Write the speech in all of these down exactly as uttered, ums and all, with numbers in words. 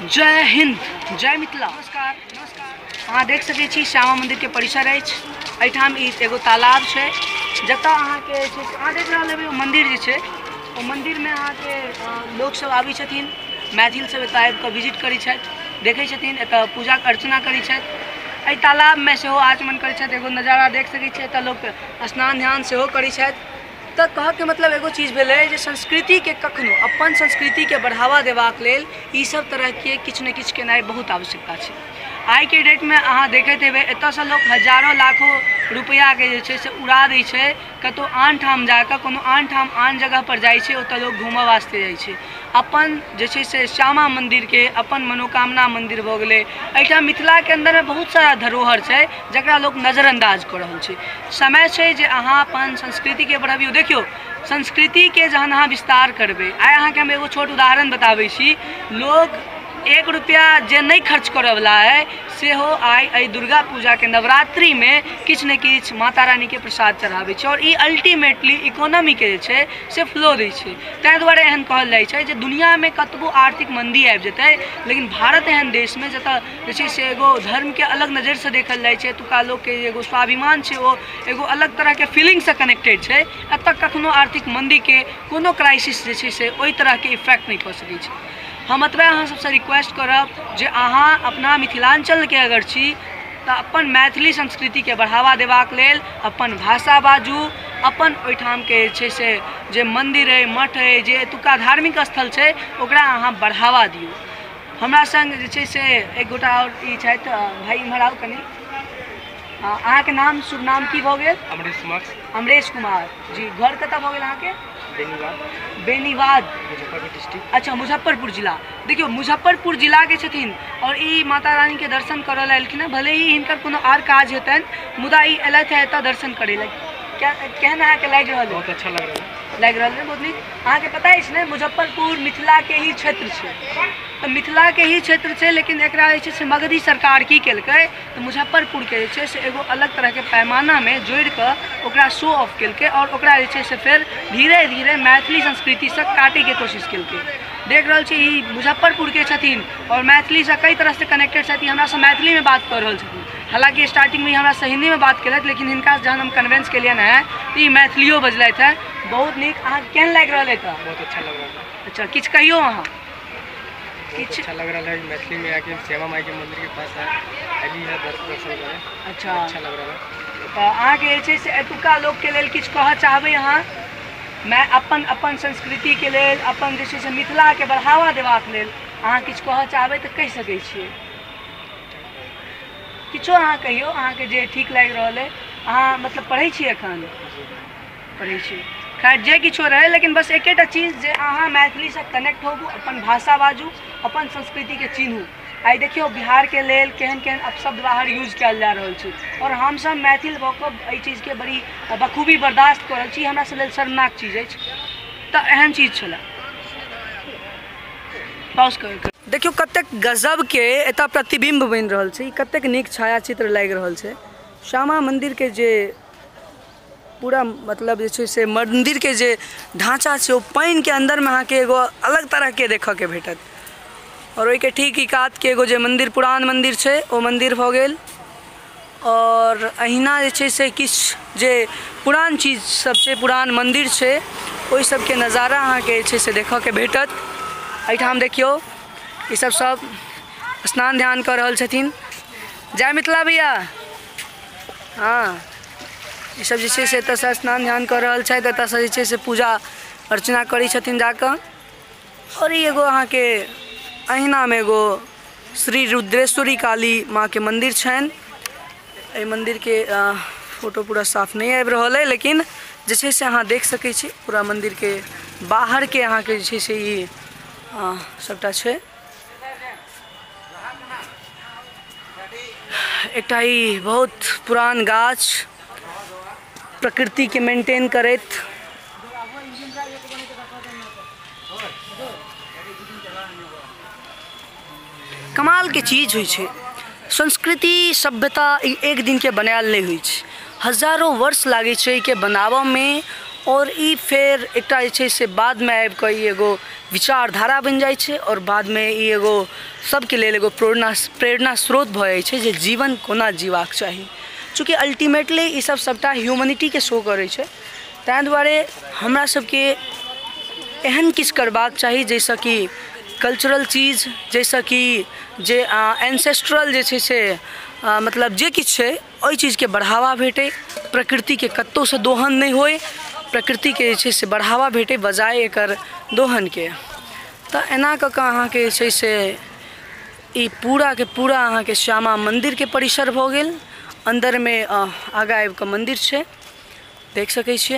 जय हिंद, जय मिथिला। नमस्कार नमस्कार अहाँ देख सकै छी श्यामा मंदिर के परिसर अछि। एहिठाम ई एगो तालाब छै जतऽ अहाँके अहाँ देख रहल हेबै मंदिर जे छै ओ मंदिर में अहाँके लोग सब आबै छथिन, मैथिल सब एतऽ आबि कऽ विजिट करै छथि, देखै छथिन, एतऽ पूजा अर्चना करै छथि। एहि तालाब में सेहो आचमन करै छथि। एगो नजारा देख सकै छी, एतऽ लोग स्नान ध्यान सेहो करै छथि। तो कह के मतलब एगो चीज़ भेलै जे संस्कृति के कखनो अपन संस्कृति के बढ़ावा देबाक लेल ई सब तरह के किछ न किछ केनाइ बहुत आवश्यकता छै। आई के डेट में अहाँ देखैत हेबै एतऽ से लोग हजारों लाखों रुपया के जे छै से उड़ा दै छै, कतौ आन ठाम जाकर कोनो आन ठाम आन जगह पर जाइ छै, ओतऽ लोग घूमऽ वास्ते जाइ छै। अपन जे छै से श्यामा मंदिर के अपन मनोकामना मंदिर भऽ गेलै। एहिठाम मिथिला के अंदर में बहुत सारा धरोहर छै जकरा लोग नजरअंदाज कऽ रहल छै। समय छै जे अहाँ अपन संस्कृति के बढ़ाबियौ। देखियौ संस्कृति के जहन अहाँ विस्तार करबै, आइ अहाँके हम एगो छोट उदाहरण बताबै छी। लोग एक रुपया जे नहीं खर्च करऽ वाला है सेहो आई एहि दुर्गा पूजा के नवरात्रि में किछ न किछ माता रानी के प्रसाद चढ़ाबै छै, और ई अल्टीमेटली इकोनॉमी के जे छै से फ्लो दै छै। ताहि दुआरे एहन कहल जाइ छै जे दुनिया में कतबो आर्थिक मंदी आबि जेतै, लेकिन भारत एहन देश में जतऽ जे छै से एगो धर्म के अलग नजर से देखल जाइ छै, एतुका लोग के एगो स्वाभिमान छै, ओ एगो अलग तरह के फीलिंग से कनेक्टेड छै। एतऽ कखनो आर्थिक मंदी के कोनो क्राइसिस जे छै से ओहि तरह के इफेक्ट नहीं कऽ सकै छै। हम एतबे अहाँ सबसे रिक्वेस्ट करब जे अहाँ अपना मिथिलांचल के अगर छी तऽ अपन मैथिली संस्कृति के बढ़ावा देबाक लेल अपन भाषा बाजू, अपन ओहिठाम के जे छै से जे मंदिर है, मठ है, जे एतुका धार्मिक स्थल छै ओकरा अहाँ बढ़ावा दियौ। हमरा संग जे छै से एक गोटा और ई छथि, भाई इम्हर आउ कनी। अहाँ के नाम शुभ नाम की भऽ गेल? अमरेश कुमार। अमरेश कुमार जी, घर कतऽ भऽ गेल अहाँके? बेनीवाद। बेनीवाद, मुजफ्फरपुर डिस्ट्रिक्ट। अच्छा, मुजफ्फरपुर जिला। देखियो मुजफ्फरपुर जिला के छथिन और ई माता रानी के दर्शन करऽ लेल एलखिन। भले ही हिनकर कोनो आर काज हेतनि, मुदा ई एलथि है एतऽ दर्शन करै लेल। क्या केहन अहाँके लागि रहल है? बहुत अच्छा लग रहा है। लागि रहल है, बहुत नीक। अहाँके पता अछि ने मुजफ्फरपुर मिथिला के ही क्षेत्र छै, तो मिथिला के ही क्षेत्र छै, लेकिन एकरा जे छै से मगधी सरकार की केलकै तो मुजफ्फरपुर के जे छै से एगो अलग तरह के पैमाना में जोड़ि कऽ ओकरा शो ऑफ केलकै, और ओकरा जे छै से फेर धीरे धीरे मैथिली संस्कृति से काटे के कोशिश केलकै। देख रहल छी ई मुजफ्फरपुर के छथिन और मैथिली से कई तरह से कनेक्टेड छथिन। हमरा से मैथिली में बात कर रहल छथिन, हालांकि स्टार्टिंग में हमरा से हिंदी में बात केलथि, लेकिन हिनका जहन हम कन्वेंस केलियनि है तो ई मैथिलियो बजलथि है। बहुत नीक। अहाँ केहन लागि रहल है? बहुत अच्छा लग रहा है। अच्छा, किछ कहियो अहाँ? किछ अच्छा लग रहा है मैथिली में आके श्यामा माई के मंदिर के पास है, अभी है दर्शन करें। अच्छा अच्छा लग रहा है। तो अहाँके जे छै से एतुका लोग के लेल किछु कहऽ चाहबै अहाँ? मैं अपन अपन संस्कृति के लेल, अपन जे छै से मिथिला के बढ़ावा देबाक लेल अहाँ किछु कहऽ चाहबै तऽ कहि सकै छियै। किछो अहाँ कहियो, अहाँके जे ठीक लागि रहल है। अहाँ मतलब पढ़ै छी एखन? पढ़ै छी। खैर जे किछो रहे, लेकिन बस एकेटा चीज जे अहाँ मैथिली से कनेक्ट होबू, अपन भाषा बाजू, अपन संस्कृति के चिन्हू। आई देखियो बिहार के लेल केहन केहन अपशब्द बाहर यूज कयल जा रहल छै, और हम सब मैथिल भऽ कऽ एहि चीज के बड़ी बखूबी बर्दाश्त कऽ रहल छी। हमरा सब लेल शर्मनाक चीज अछि। तऽ एहन चीज छलै। पॉज कर। देखियो कतेक गजब के एतऽ प्रतिबिंब बनि रहल छै, कतेक नीक छायाचित्र लागि रहल छै। श्यामा मंदिर के जे पूरा मतलब जे छै से मंदिर के जे ढांचा छै, ओ पानि के अंदर में अहाँके एगो अलग तरह के देखऽ के भेटत। और ओहि के ठीक ही कात के एगो जे मंदिर पुरान मंदिर छै ओ मंदिर भऽ गेल। और अहिना जे छै से किछु जे पुरान चीज सब छै, पुरान मंदिर छै, ओहि सब के नज़ारा अहाँके जे छै से देखऽ के भेटत। एहिठाम देखियो ई सब सब स्नान ध्यान कर रहल छथिन। जय मिथिला भैया। हाँ, ई सब जे छै से एतऽ से स्नान ध्यान कर रहल छथि, एतऽ से जे छै से पूजा अर्चना करै छथिन जाकऽ। और ई एगो अहाँके अहिना में एगो श्री रुद्रेश्वरी काली माँ के मंदिर छनि। एहि मंदिर के फोटो पूरा साफ नहीं आबि रहल है, लेकिन जे छै से अहाँ देख सकै छी पूरा मंदिर के बाहर के अहाँके जे छै से ई सबटा छै। एकटा ई बहुत पुरान गाछ प्रकृति के मेंटेन करैत। कमाल के चीज होइ छै। संस्कृति सभ्यता एक दिन के बनायल नहीं होइ छै, हजारों वर्ष लागे छै के बनाबऽ में, और ई फेर एकटा जे छै से बाद में आबि कऽ ई एगो विचारधारा बनि जाइ छै और बाद में ई एगो सबके लेल एगो प्रेरणा प्रेरणा स्रोत भऽ जाइ छै जे जीवन कोना जीबाक चाही। चूँकि अल्टीमेटली ई सब सबटा ह्यूमनिटीके शो करै छै, ताहि दुआरे हमरा सबके एहन किछु करबाक चाही जाहिसँ कि कल्चरल चीज, जाहिसँ कि जे एंसेस्ट्रल जे छै से आ, मतलब जे किछु छै ओहि चीजके बढ़ावा भेटै, प्रकृतिके कतहुसँ दोहन नहि होइ, प्रकृतिके जे छै से बढ़ावा भेटै बजाय एकर दोहनके। तऽ एना कऽ कऽ अहाँके जे छै से ई पूराके पूरा अहाँके श्यामा मन्दिरके परिसर भऽ गेल। अन्दरमे आगाँ आबि कऽ मन्दिर छै, देख सकै छियै।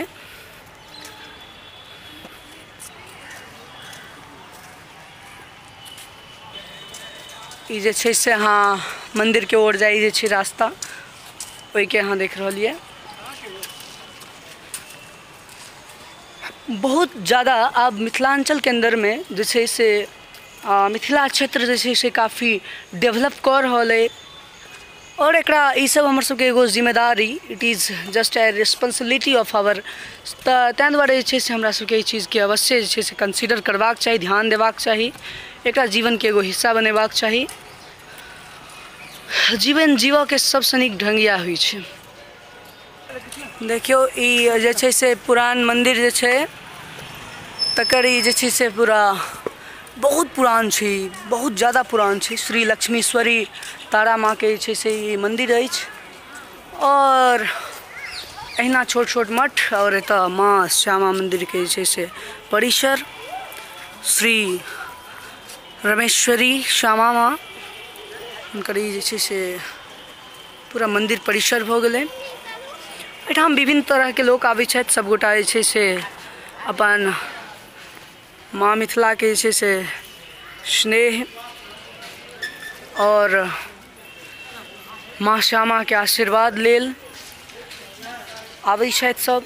ई जे छै से अहाँ मन्दिरके ओर जाइ जे छै रास्ता, ओहिके अहाँ देख रहलियै। बहुत ज़्यादा आब मिथिलांचलके अन्दरमे जे छै से आ, मिथिला क्षेत्र जे छै से काफ़ी डेवलप कऽ रहल अइ और एकरा ई सब हमर सबके एगो जिम्मेदारी, it is just a responsibility of our. तऽ ताहि दुआरे जे छै से हमरा सबके ई चीज़के अवश्य जे छै से कंसिडर करबाक चाही, ध्यान देबाक चाही, एकरा जीवनके एगो हिस्सा बनेबाक चाही। जीवन जीवऽके सबसँ नीक ढंग इएह होइ छै। देखियौ ई जे छै से पुरान मन्दिर जे छै तकर ई जे छै से पूरा बहुत पुरान छै, बहुत ज़्यादा पुरान छै। श्री लक्ष्मीश्वरी तारा माँ के जे छै से ई मन्दिर अछि और अहिना छोट छोट मठ और एतऽ माँ श्यामा मन्दिर के जे छै से परिसर, श्री रमेश्वरी श्यामा माँ, हुनकर ई जे छै से पूरा मन्दिर परिसर भऽ गेलै। एहिठाम विभिन्न तरहके लोक आबै छथि, सबगोटा जे छै से अपन माँ मिथिलाके जे छै से स्नेह और माँ श्यामाके आशीर्वाद लेल आबै छथि सब।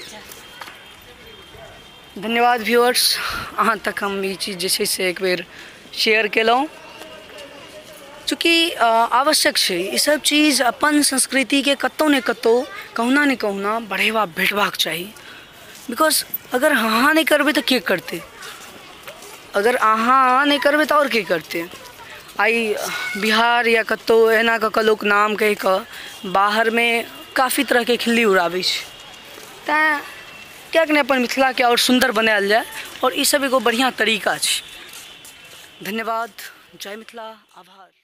धन्यवाद व्यूअर्स, अहाँ तक हम ई चीज जे छै से एक बेर शेयर केलहुँ, चूँकि आवश्यक छै ई सब चीज़ अपन संस्कृतिके कतौ ने कतौ कहुना ने कहुना बढ़ेबा भेटबाक चाही। बिकॉज अगर अहाँ नहीं करबै तऽ के करतै, अगर अहाँ नहीं करबै तऽ और के करतै। आई बिहार या कतौ एना कऽ कऽ लोक नाम कहि कऽ बाहरमे काफ़ी तरहके खिल्ली उड़ाबै छै, तैँ किएक नहि अपन मिथिलाके और सुन्दर बनायल जाए, और ई सब एगो बढ़िआँ तरीका छै। धन्यवाद, जय मिथिला, आभार।